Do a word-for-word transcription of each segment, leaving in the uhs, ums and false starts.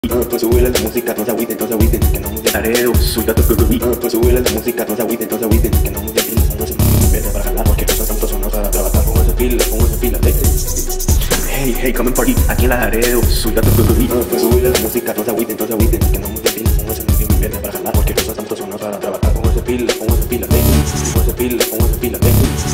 Pues sube la música, no se agüiten, no se agüiten, que no nos dejaré, soy gato que bebí. Pues sube la música, no se agüiten, no se agüiten, que no nos dejen, no se nos vete para jalar, porque cosas tanto son para trabajar con ese pila, con ese pila, hey, hey, come and party, aquí en la Laredo, soy gato que bebí. Pues sube la música, no se agüiten, no se agüiten, que no nos dejen, no se nos vete para jalar, porque cosas tanto son para trabajar con ese pila, con ese pila, con ese pila, con ese pila,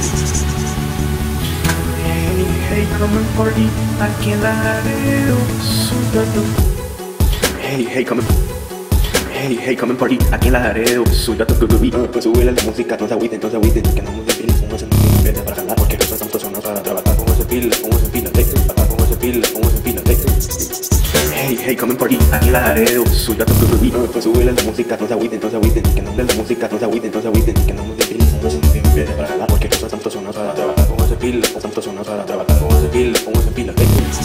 hey, hey, come and party, aquí en la Laredo, soy gato. Hey, hey, come and Hey, hey, come and party, aquí en la Laredo, soy gato que bebí. Pues sube la música, no se agüiten, no se agüiten, que no nos dejen, no se nos vete para jalar, porque cosas tanto son para trabajar con ese pila, con ese pila, trabajar con ese pila, con ese pila, hey, hey, come and party, aquí en la Laredo, soy gato que bebí. Pues sube la música, no se agüiten, no se agüiten, que no la música, no se agüiten, no se agüiten, que no nos dejen, no se nos vete para jalar, porque cosas tanto son para trabajar con ese pila, con tanto son para trabajar con ese pila, con ese pila,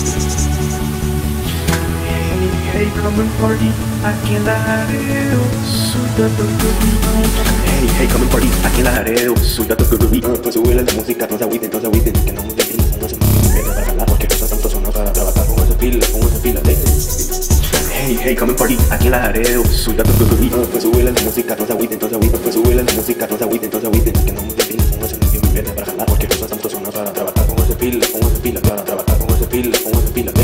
hey, come and party, aquí en la Laredo, soy gato que bebí. Hey, hey, come and party, aquí en la Laredo, soy gato que bebí. Pues sube la música, no se agüiten, no se agüiten, que no nos dejen, no se nos vete para jalar, porque cosas tanto son para trabajar con ese pila, con ese pila, hey, hey, come and party, aquí en la Laredo, soy gato que bebí. Pues sube la música, no se agüiten, no se agüiten, pues sube la música, no se agüiten, no se agüiten, que no nos dejen, no se nos vete para jalar, porque cosas tanto son para trabajar con ese pila, con ese pila, para trabajar con ese pila, con ese pila,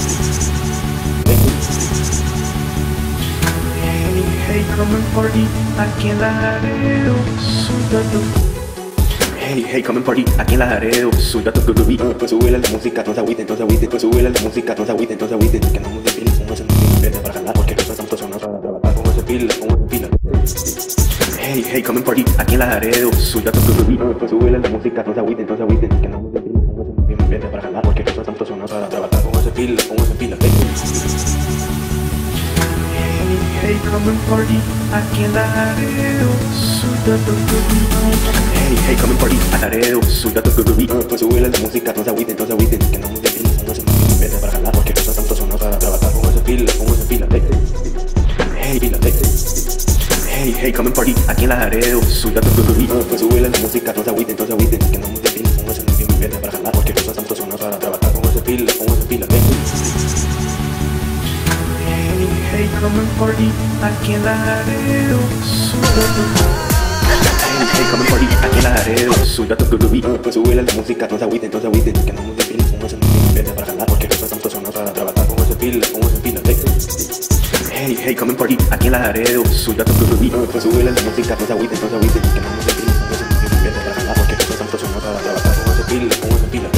hey, come and party, aquí en la Laredo, soy gato. Hey, hey, come and party, aquí en la Laredo, soy gato que bebí. Pues sube la música, no se agüiten, no se agüiten, pues sube la música, no se agüiten, no se agüiten, que no nos dejen, no se nos vete para jalar, porque cosas tanto son para trabajar con ese pila, con ese pila. Hey, hey, come and party, aquí en la Laredo, soy gato que bebí. Pues sube la música, no se agüiten, no se agüiten, que no nos dejen, no se nos vete para jalar, porque cosas tanto son para trabajar con ese pila, con ese pila. Hey, come and party, aquí en la Laredo, soy gato que bebí. Hey, hey, come and party, a Laredo, soy gato que bebí. Pues sube la música, no se agüiten, no se agüiten, que no nos dejen, no se nos vete para jalar, porque cosas tanto son para trabajar con ese pila, con ese pila, hey, pila, hey, hey, come and party, aquí en la Laredo, soy gato que bebí. Pues sube la música, no se agüiten, no se agüiten, que no nos dejen, no se nos vete para jalar, porque cosas tanto son para trabajar con ese pila, con ese pila, hey, come and party, aquí en la Laredo, soy gato. Hey, hey, come and party, aquí en la Laredo, soy gato que bebí. Pues sube la música, no se agüiten, no se agüiten, que no nos dejen, no se nos vete para jalar, porque cosas tanto son para trabajar con ese pila, con ese pila, hey, hey, come and party, aquí en la Laredo, soy gato que bebí. Pues sube la música, no se agüiten, no se agüiten, que no nos dejen, no se nos vete para jalar, porque cosas tanto son para trabajar con ese pila, con ese pila,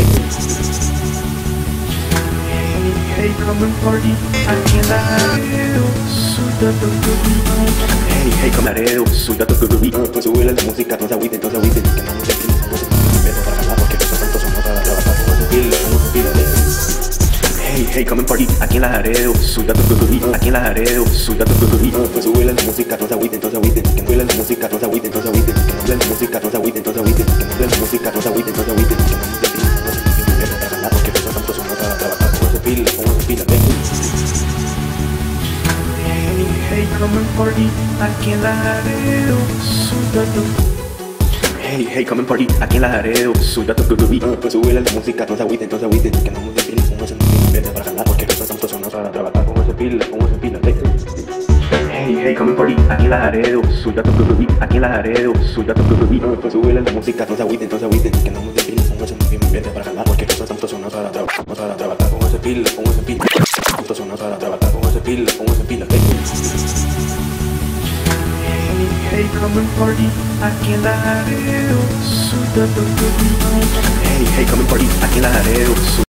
hey, come and party, aquí en la Laredo, soy gato que bebí. hey, hey, come and Laredo, soy gato que bebí. Pues sube la música, no se agüiten, no se agüiten, que no nos dejen, no se nos vete para jalar, porque cosas tanto son para trabajar con ese pila, con ese pila, hey, hey, come and party, aquí en la Laredo, soy gato que bebí. Aquí en la Laredo, soy gato que bebí. Pues sube la música, no se agüiten, no se agüiten, que no sube la música, no se agüiten, no se agüiten, que no sube la música, no se agüiten, no se agüiten, que no sube la música, no se agüiten, no se agüiten, que no nos dejen, no se nos vete para jalar, porque cosas tanto son para trabajar con ese pila, con ese pila, hey, come and party, aquí en la Laredo, soy gato. hey, hey, come and party, aquí en la Laredo, soy gato que bebí. Pues sube la música, no se agüiten, no se agüiten, que no nos dejen, no se nos vete para jalar, porque cosas tanto son para trabajar con ese pila, con ese pila, hey, hey, come and party, aquí en la Laredo, soy gato que bebí. Aquí en la Laredo, soy gato que bebí. Pues sube la música, no se agüiten, no se agüiten, que no nos dejen, no se nos vete para jalar, porque cosas tanto son para trabajar, para trabajar con ese pila, con ese pila, tanto son para trabajar con ese pila, con ese pila, hey, come and party, aquí en la Laredo, soy gato que bebí. hey, hey, come and party, aquí en la Laredo, soy